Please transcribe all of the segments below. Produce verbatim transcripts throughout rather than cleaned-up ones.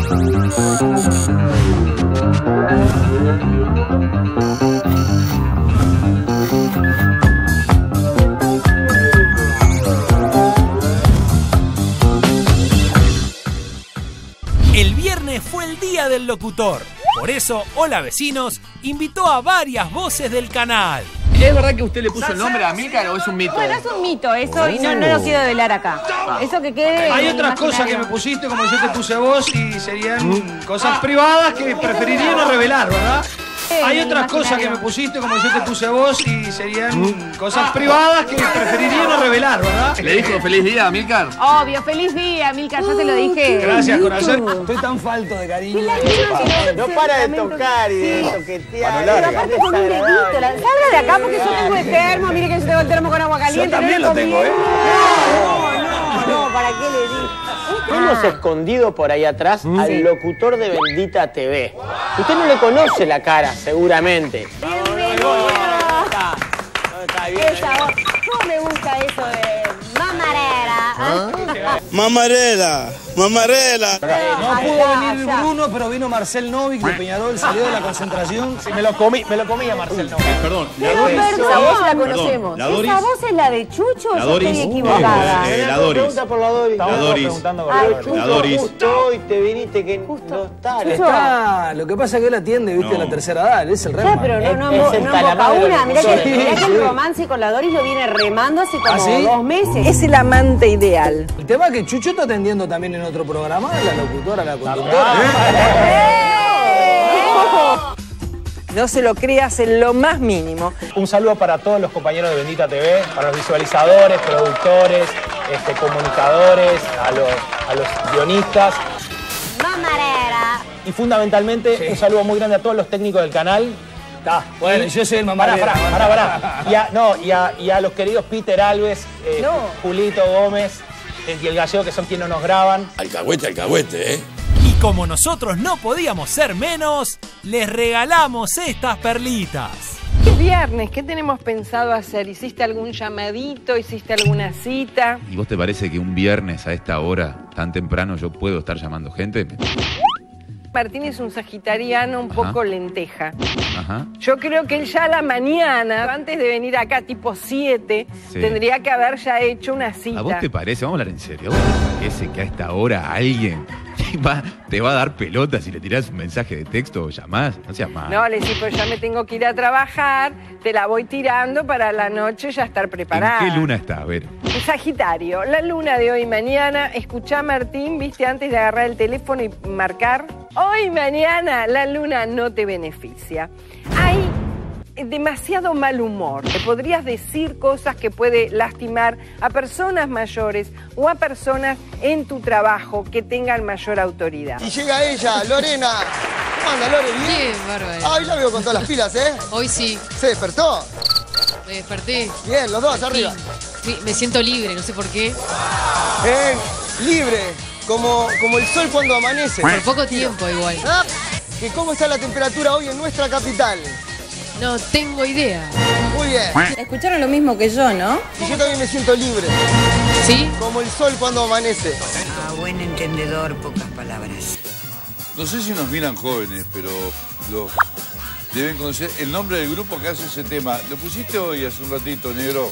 El viernes fue el día del locutor. Por eso, Hola Vecinos invitó a varias voces del canal. ¿Es verdad que usted le puso el nombre a Amílcar o es un mito? Bueno, es un mito eso y no, no lo quiero develar acá. Eso que quede. Hay otras cosas que me pusiste como yo te puse a vos y serían cosas privadas que preferiría no revelar, ¿verdad? Hay otras cosas que me pusiste como yo te puse a vos y serían cosas privadas que preferiría no revelar, ¿verdad? ¿Le dijo feliz día a Amílcar? Obvio, feliz día, Amílcar, ya te lo dije. Gracias, corazón. Estoy tan falto de cariño. No para de tocar y de toquetear. Pero aparte con un dedito. Salga de acá porque yo tengo el termo. Mire que yo tengo el termo con agua caliente. Yo también lo tengo, ¿eh? No, no, no, ¿para qué le di? Hemos escondido por ahí atrás al locutor de Bendita T V. Usted no le conoce la cara, seguramente. Bienvenido. Esa voz. ¿Cómo me gusta eso de mamarera? ¿Ah? Mamarela, mamarela. No pudo venir Bruno, pero vino Marcel Novik de Peñarol, salió de la concentración. Sí, me lo comí, me lo comí a Marcel Novik. Perdón, la Pero Doris. esa voz la Perdón, conocemos. la Doris. ¿Esa voz es la de Chucho o La yo Doris. estoy equivocada? Eh, la Doris. Pregunta por la Doris. La Doris. Ay, La Doris. Justo hoy te viniste que no está. Chucho. Está, lo que pasa es que él atiende, viste, No. la tercera edad, es el Ya, rema. pero no, no, Es- no, es el no calamar boca de los una. Mirá que, locutores. mirá que el romance con la Doris lo viene remando hace como ¿Ah, sí? dos meses. Es el amante ideal. El tema es que Chucho está atendiendo también en otro programa, la locutora, la conductora. No se lo creas en lo más mínimo. Un saludo para todos los compañeros de Bendita T V, para los visualizadores, productores, este, comunicadores, a los, a los guionistas. Mamarera. Y fundamentalmente, un saludo muy grande a todos los técnicos del canal. Está, bueno, Y- yo soy el Pará, mamarera. pará, pará, pará. Y a, no, y a, y a los queridos Peter Alves, eh, No. Julito Gómez eh, y el Gallego, que son quienes nos graban. Alcahuete, alcahuete, ¿eh? Y como nosotros no podíamos ser menos, les regalamos estas perlitas. Es viernes, ¿qué tenemos pensado hacer? ¿Hiciste algún llamadito? ¿Hiciste alguna cita? ¿Y vos te parece que un viernes a esta hora, tan temprano, yo puedo estar llamando gente? Martín es un sagitariano un Ajá. poco lenteja. Ajá. Yo creo que él ya a la mañana, antes de venir acá tipo siete, Sí. tendría que haber ya hecho una cita. ¿A vos te parece? Vamos a hablar en serio. ¿A vos te parece que a esta hora alguien te va, te va a dar pelotas si le tirás un mensaje de texto o llamás? No seas mal. No, le decís, pues ya me tengo que ir a trabajar, te la voy tirando para la noche ya estar preparada. ¿En qué luna está? A ver. Sagitario, la luna de hoy y mañana, escuchá Martín, viste, antes de agarrar el teléfono y marcar. Hoy y mañana la luna no te beneficia. Hay demasiado mal humor. Te podrías decir cosas que puede lastimar a personas mayores o a personas en tu trabajo que tengan mayor autoridad. Y llega ella, Lorena. ¿Cómo anda, Lore? ¿Bien? Bien, bárbaro. Ah, hoy la veo con todas las pilas, ¿eh? Hoy sí, ¿Se despertó? me desperté. Bien, los dos, Al arriba. fin. Sí, me siento libre, no sé por qué. Bien, libre, como, como el sol cuando amanece. Por poco tiempo igual. Ah, ¿que cómo está la temperatura hoy en nuestra capital? No tengo idea. Muy bien. Escucharon lo mismo que yo, ¿no? Y yo también me siento libre, ¿Sí? como el sol cuando amanece. Ah, buen entendedor, pocas palabras. No sé si nos miran jóvenes, pero lo deben conocer el nombre del grupo que hace ese tema. Lo pusiste hoy hace un ratito, negro.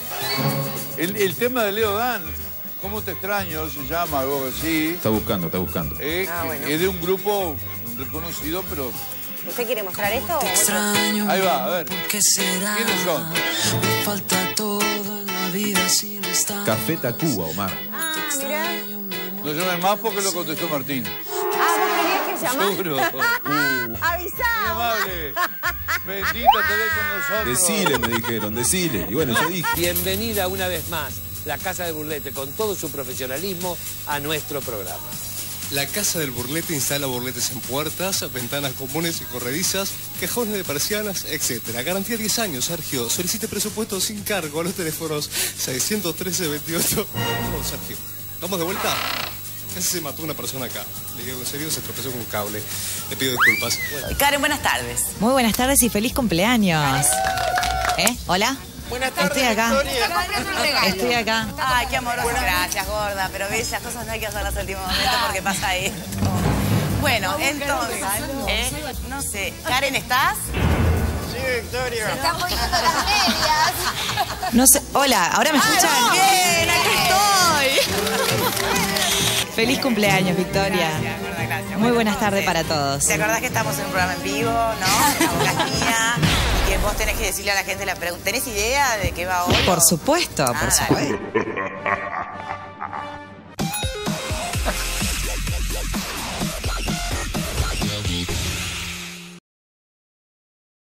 El, el tema de Leo Dan, ¿Cómo te extraño? Se llama algo así. Está buscando, está buscando. Eh, Ah, bueno. Es de un grupo reconocido, pero... ¿Usted quiere mostrar esto? Te extraño. Ahí va, a ver. ¿Quiénes son? Falta todo en la vida si no está. Café Tacuba, Omar. Ah, mirá. No llames más porque lo contestó Martín. Ah, ¿vos querías que llamara? Seguro. Uh. Avisá. Muy amable. Bendita te ve con nosotros. Decile, me dijeron, decile. Y bueno, yo dije. Bienvenida una vez más, la Casa del Burlete, con todo su profesionalismo, a nuestro programa. La Casa del Burlete instala burletes en puertas, ventanas comunes y corredizas, cajones de persianas, etcétera. Garantía diez años, Sergio. Solicite presupuesto sin cargo a los teléfonos seiscientos trece veintiocho. Vamos, Sergio. ¿Vamos de vuelta? Casi se mató una persona acá. Le digo en serio, se tropezó con un cable. Le pido disculpas. Karen, buenas tardes. Muy buenas tardes y feliz cumpleaños. ¿Eh? ¿Hola? Buenas tardes, Estoy acá. Victoria. Estoy acá. Ay, qué amoroso. Gracias, gorda. Pero ves, esas cosas no hay que hacerlas al último momento porque pasa esto. Bueno. Bueno, entonces, eh, no sé, Karen, ¿estás? Sí, Victoria. Se están poniendo las medias. No sé. Hola, ¿ahora me escuchan? Ah, no. Bien, aquí estoy. Feliz cumpleaños, Victoria. Gracias, gorda, gracias. Muy Bueno, buenas tardes entonces, para todos. ¿Te acordás que estamos en un programa en vivo, no? La boca es mía. Y que vos tenés que decirle a la gente la pregunta. ¿Tenés idea de qué va hoy? Por o? supuesto, Ah, por dale. supuesto.